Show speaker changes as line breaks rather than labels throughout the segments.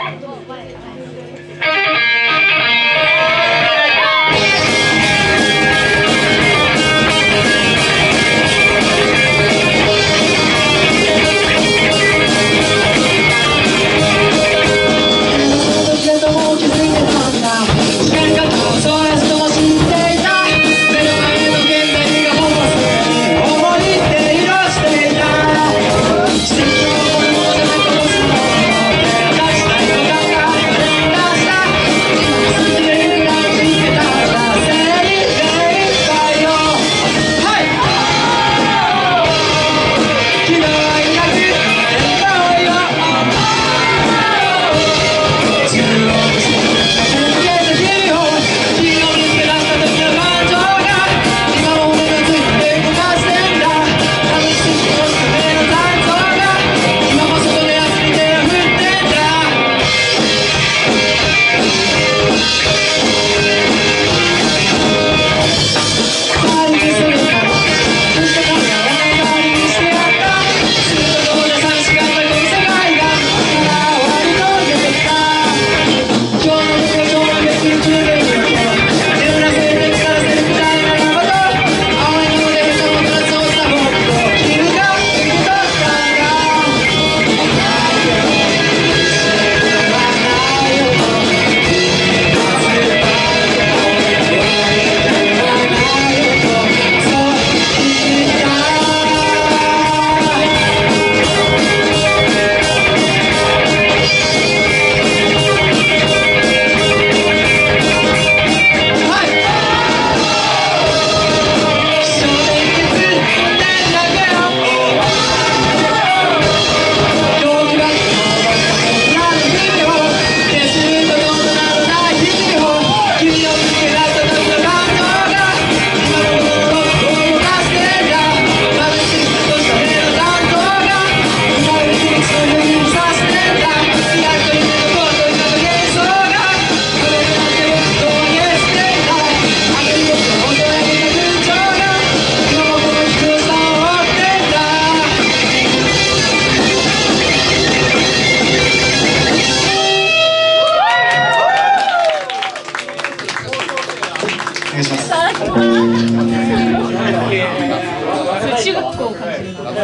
中学校を感じるの。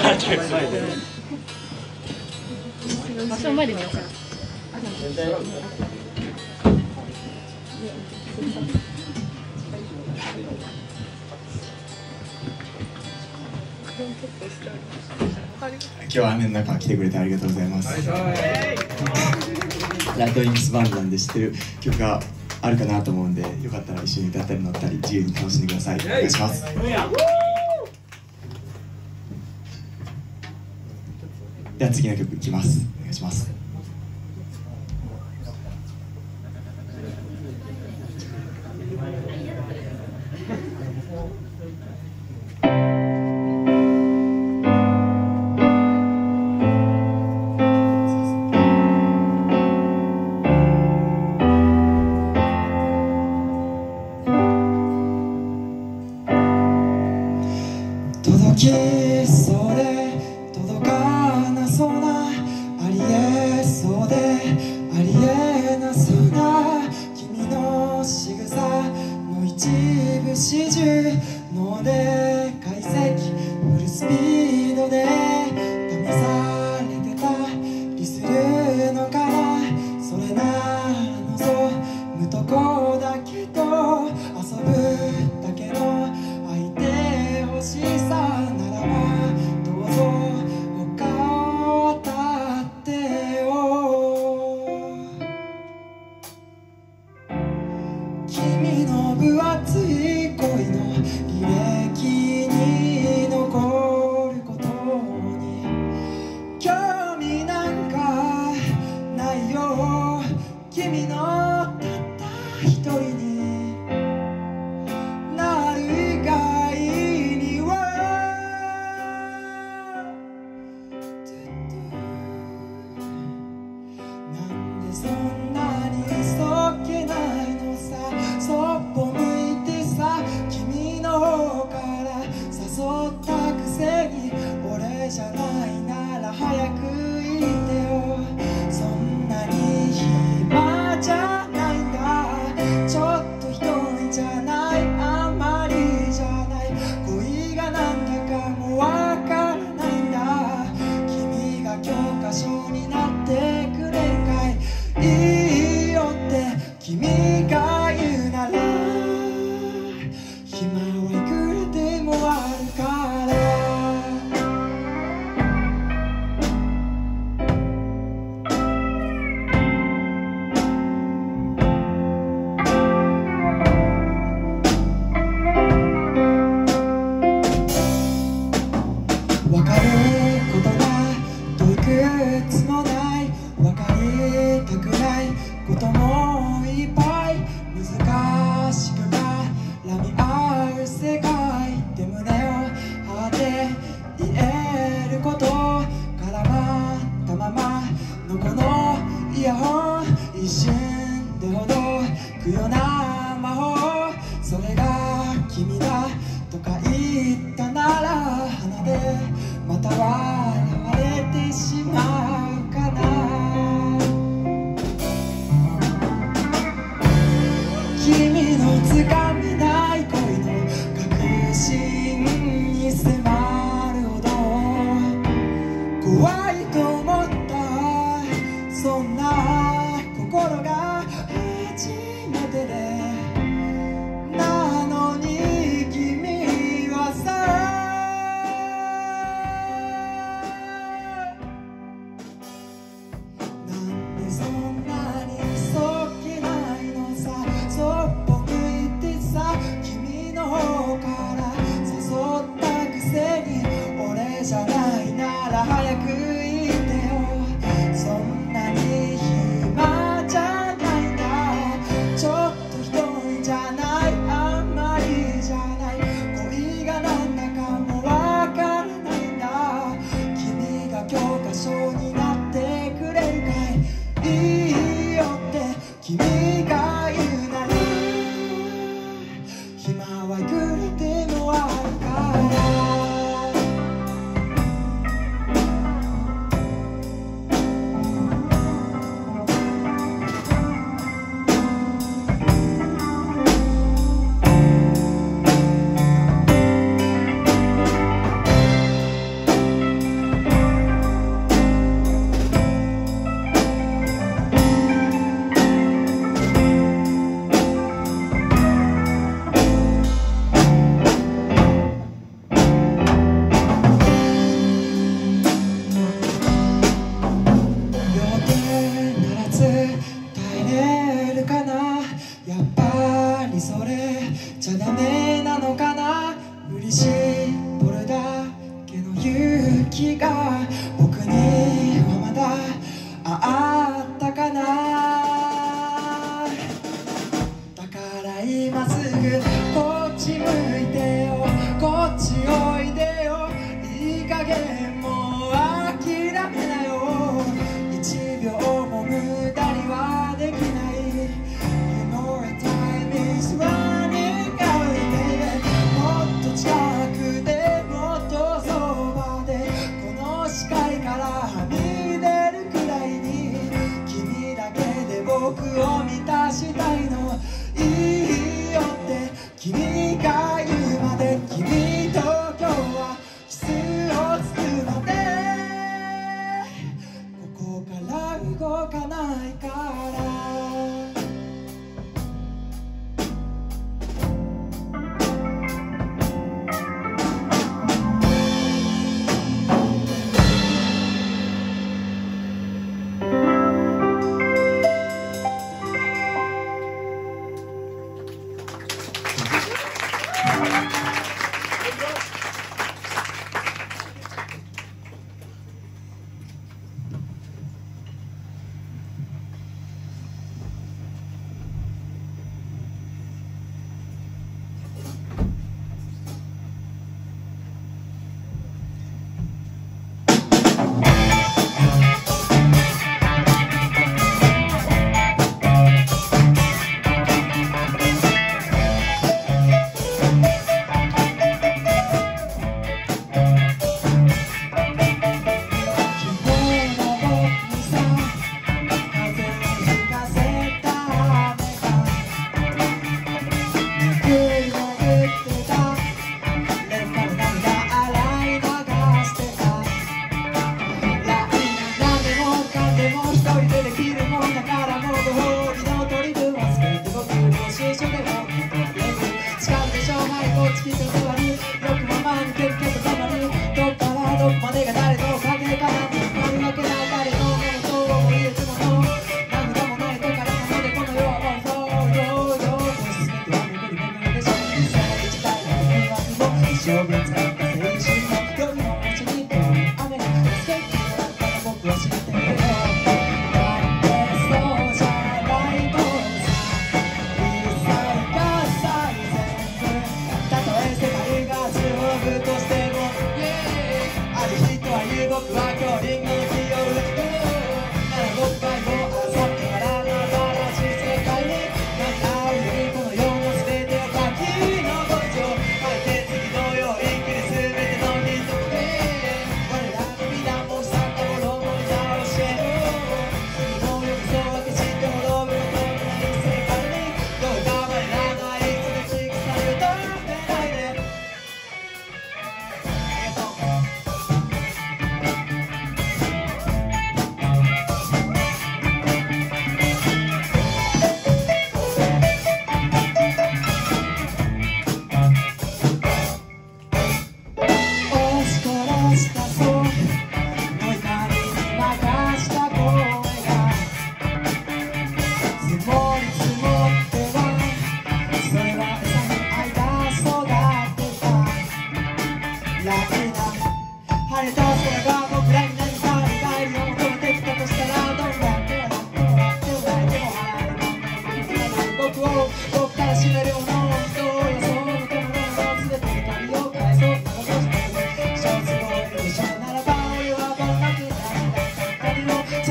前で見ようかな。
今日は雨の中来てくれてありがとうございます。ラッドインスバンドなんで知ってる曲があるかなと思うんで、よかったら一緒に歌ったり乗ったり自由に楽しんでください。お願いします。では次の曲いきます。お願いします。届きそうで届かなそうなありえになってくれるかい。いいよって君が言うなら暇はいくらでもあるから。わかることが遠くつもない、わかりたくないこともいっぱい、難しく絡み合う世界で胸を張って言えること絡まったままのこのイヤホン、一瞬でほどくような魔法、それが君だとか言ったなら鼻でまた笑われてしまうかな。君のつかめない恋の確信に迫るほど怖いと思った、そんな心が初めてで、なのに君はさ、なんでそんなにそっけないのさ。そっぽ向いてさ、君の方から誘ったくせに、俺じゃないなら早く言ってよ。そんなに暇じゃないんだ、ちょっとひどいんじゃない、あんまりじゃない、恋がなんだかもわからないんだ。君が教科書になってくれるかい。いいよって君が言うなら暇はいくらでもあるから。両手ならず耐えれるかな、やっぱりそれじゃダメなのかな。振り絞るだけの勇気が僕にはまだあったかな。だから今すぐこっち向いてよ、こっちおいでよ、いい加減もう諦めなよ。1秒も無駄にはできない。 You know that time is running out baby。 もっと近くでもっとそばで、この視界からはみ出るくらいに君だけで僕を満たしたいの。いいよって君が言うまで、君と今日はキスをするまで、ここから動かないから。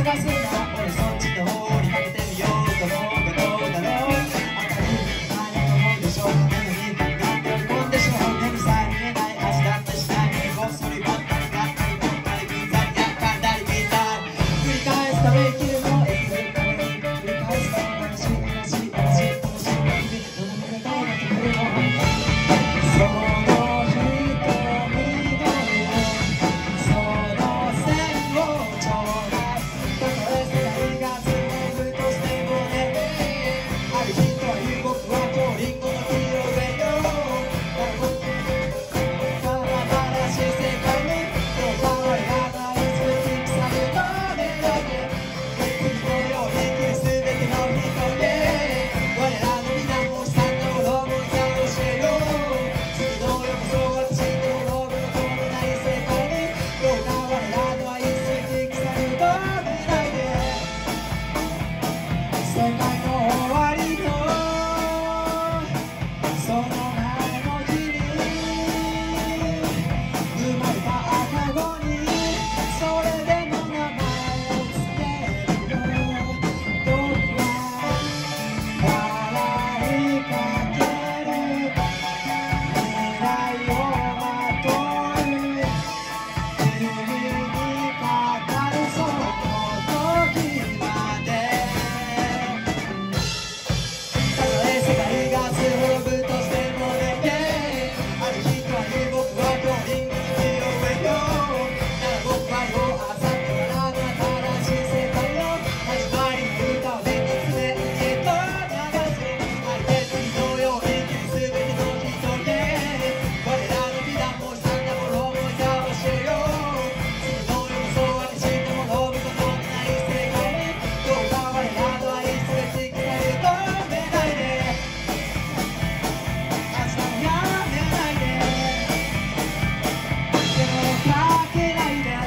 がすんだ俺そっちの方にかけてみようと思うがどうだろう明るい前だと思うでしょなのになんで追い込んでしまう目にさえ見えない味だってしないのにこっそりばったりばったりばったり銀座にやったんだりみたい繰り返すため生きるの生きるために繰り返すため楽しい楽しい楽しい楽しい日々どの目がどうなってくるのその瞳のその線をちょうだいたとえ世界が全部としてもねある日とはいう僕は今日リンゴの木を植えようまだ新しい世界にどうか我らが愛すべき草の種だけ君のように生きるすべての人へ我らの皆も悲惨なものも教えよう次の世こそ私のログのこのない世界にどうか我らの愛すべき草の種だけ世界の終わりとその前の日に生まれた赤子にそれでも名前をつけるよ僕は笑いかける未来をまとう君に語るその時までたとえ世界が滅ぶとしてもねある日とはいう僕は今日リンゴの木を植えようなら僕は夜明後日からの新しい世界の始まりの歌を現実へと流す相手君のように生きるすべての人へ我らの美談も悲惨なものも教えよう次の世こそ私の滅ぶことのない世界にどうか我らの愛すべき草に止めないで明日もやめないで手をかけないで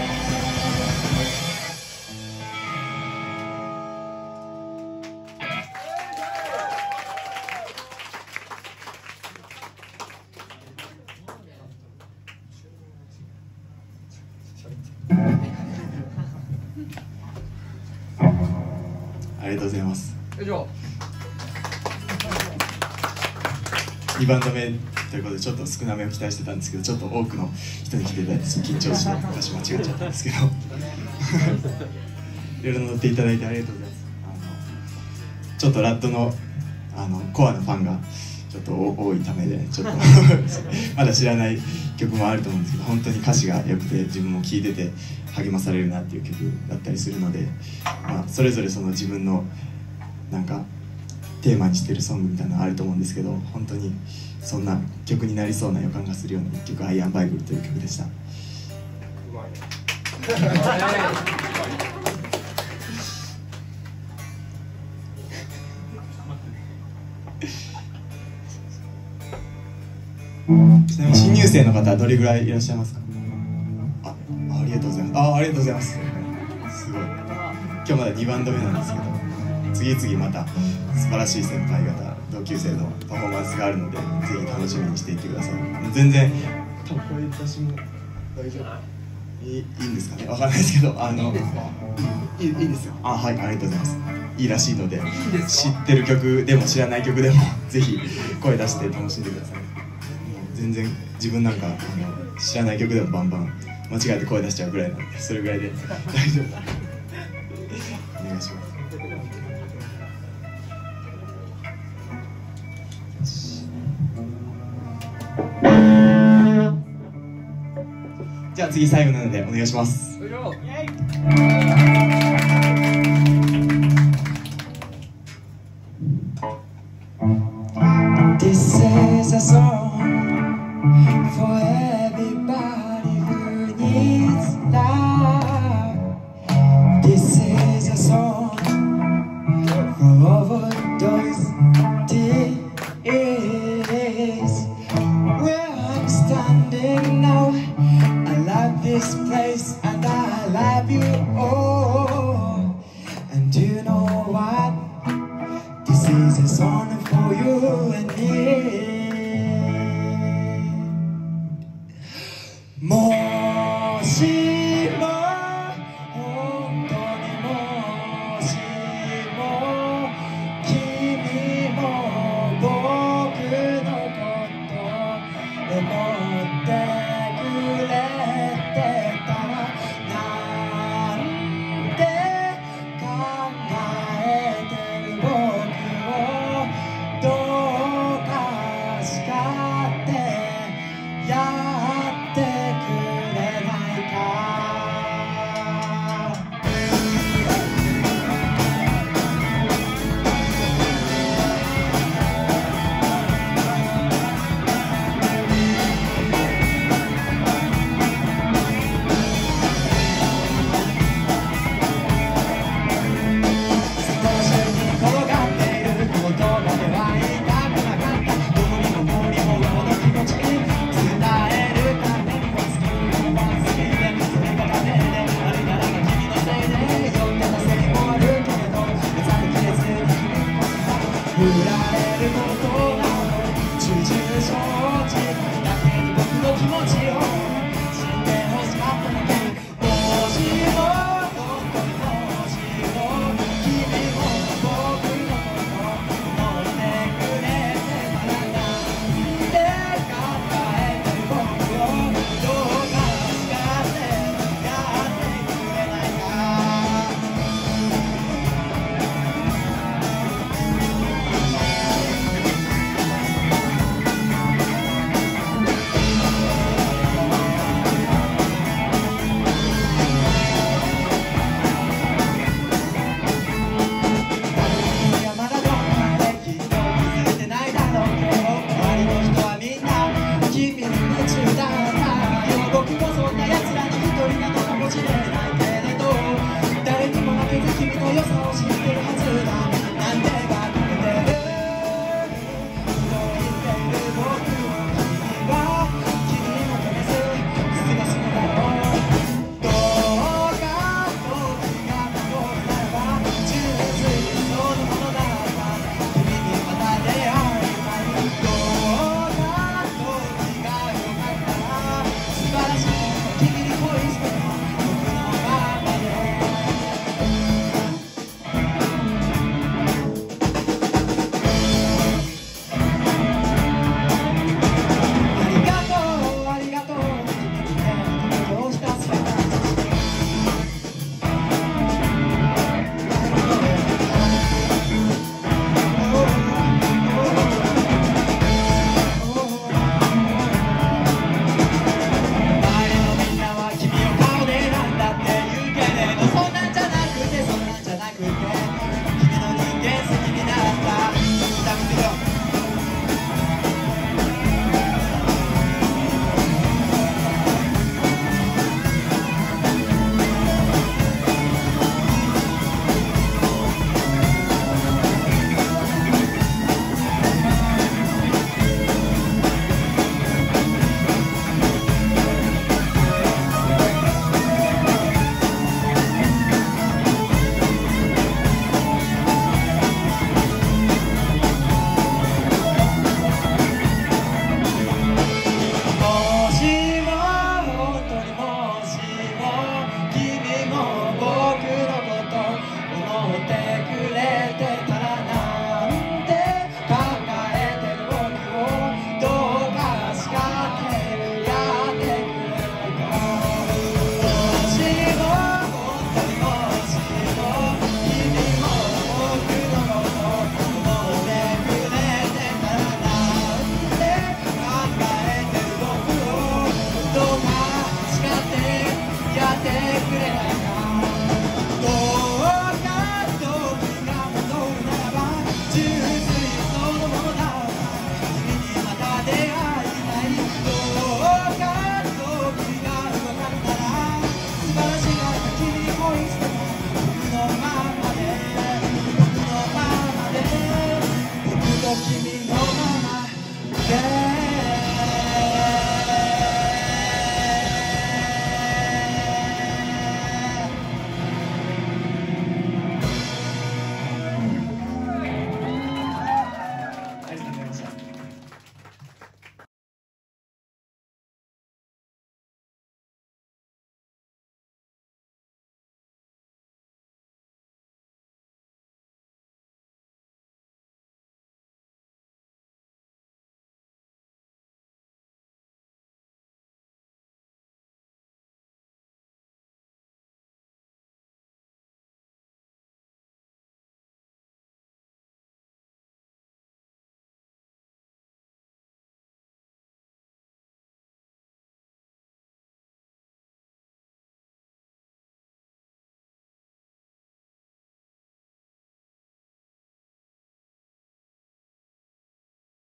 ありがとうございます。
以上。
2バンド目ということでちょっと少なめを期待してたんですけどちょっと多くの人に来ていただいて緊張して歌詞間違えちゃったんですけどいろいろ乗っていただいてありがとうございます。ちょっとラッドのコアなファンがちょっと多いためでちょっとまだ知らない曲もあると思うんですけど本当に歌詞が良くて自分も聴いてて励まされるなっていう曲だったりするので、まあ、それぞれその自分のなんかテーマにしてるソングみたいなのあると思うんですけど本当にそんな曲になりそうな予感がするような一曲「アイアンバイブル」という曲でした。ちなみに新入生の方はどれぐらいいらっしゃいますか？ありがとうございます。ありがとうございます。すごい。今日まだ2バンド目なんですけど次々また素晴らしい先輩方同級生のパフォーマンスがあるのでぜひ楽しみにしていってください。全然多分これ私も大丈夫いいんですかねわかんないですけどいいですよ。はい、ありがとうございます。いいらしいので知ってる曲でも知らない曲でもぜひ声出して楽しんでください。もう全然自分なんか知らない曲でもバンバン間違えて声出しちゃうぐらいなんでそれぐらいで大丈夫お願いします。じゃあ次最後なのでお願いします。
This is a song for everybody who needs love. This is a song for overdose tears. Where I'm standing now, I love this place and I love you all. And you know